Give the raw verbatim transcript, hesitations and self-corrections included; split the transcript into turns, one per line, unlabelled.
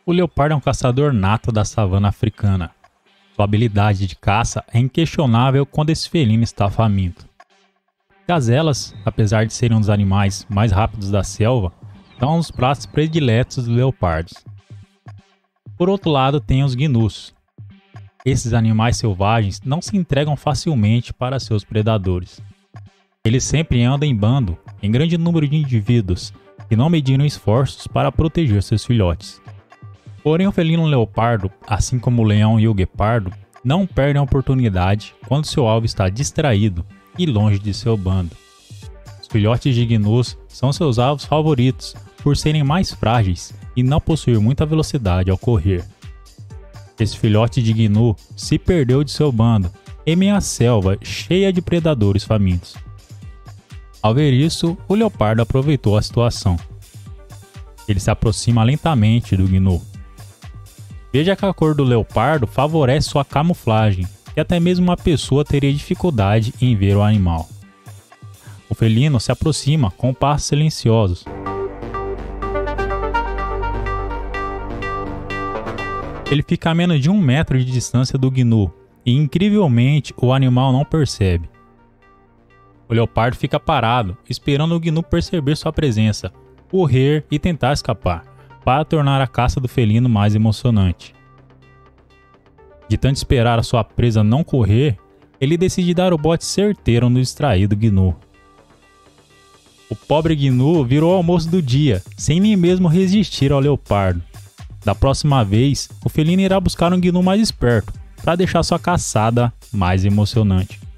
O leopardo é um caçador nato da savana africana. Sua habilidade de caça é inquestionável quando esse felino está faminto. Gazelas, apesar de serem um dos animais mais rápidos da selva, são os pratos prediletos dos leopardos. Por outro lado, tem os gnus. Esses animais selvagens não se entregam facilmente para seus predadores. Eles sempre andam em bando, em grande número de indivíduos, que não mediram esforços para proteger seus filhotes. Porém, o felino leopardo, assim como o leão e o guepardo, não perdem a oportunidade quando seu alvo está distraído e longe de seu bando. Os filhotes de gnus são seus alvos favoritos por serem mais frágeis e não possuir muita velocidade ao correr. Esse filhote de gnu se perdeu de seu bando em meio à selva cheia de predadores famintos. Ao ver isso, o leopardo aproveitou a situação. Ele se aproxima lentamente do gnu. Veja que a cor do leopardo favorece sua camuflagem, que até mesmo uma pessoa teria dificuldade em ver o animal. O felino se aproxima com passos silenciosos. Ele fica a menos de um metro de distância do gnu e, incrivelmente, o animal não percebe. O leopardo fica parado, esperando o gnu perceber sua presença, correr e tentar escapar, para tornar a caça do felino mais emocionante. De tanto esperar a sua presa não correr, ele decide dar o bote certeiro no distraído gnu. O pobre gnu virou o almoço do dia, sem nem mesmo resistir ao leopardo. Da próxima vez, o felino irá buscar um gnu mais esperto, para deixar sua caçada mais emocionante.